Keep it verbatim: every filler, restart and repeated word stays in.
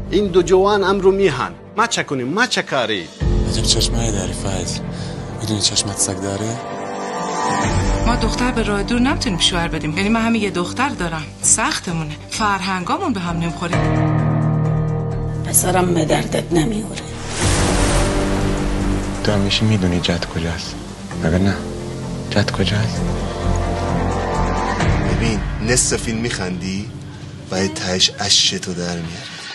این دو جوان امرو میهن. ما چه کنیم؟ ما چه کاری؟ عجب چشمایی داری فایز. میدونی چشمت سگ داره؟ ما دختر به راه دور نمیتونیم شوهر بدیم. یعنی من همین یه دختر دارم. سختمونه. فرهنگامون به هم نمیخوره. پسرم به دردت نمیوره. تو همیشه میدونی جد کجاست. مگر نه؟ جد کجاست؟ ببین نصف فیلم میخندی و تهش اشک تو در میاری.